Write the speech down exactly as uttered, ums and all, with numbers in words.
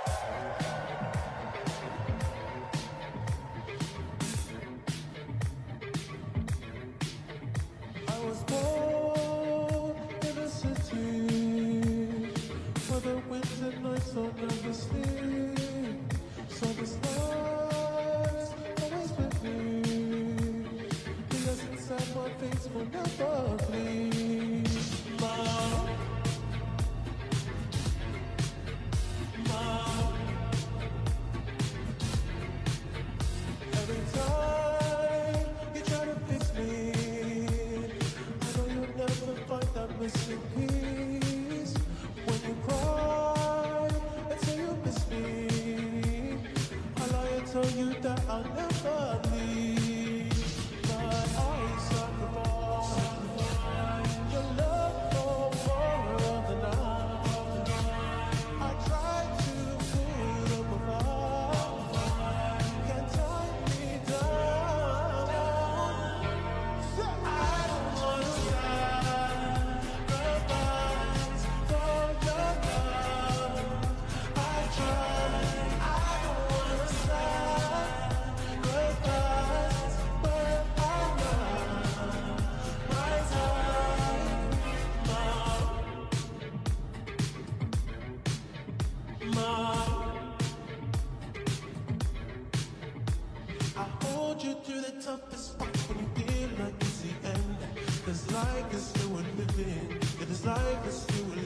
I was born in a city where the winds and nights don't never sleep. So this life's always with me. The essence inside my face will never flee. Mom, Mom. Every time you try to fix me, never find that missing piece. When you cry and say you miss me, I lie and tell you that I'll never leave. But I sacrifice your love for more of the night. I try to put up a fight, you can't tie me down. So I don't wanna toughest spot when you feel like it's the end. Cause life is still living, it is life is still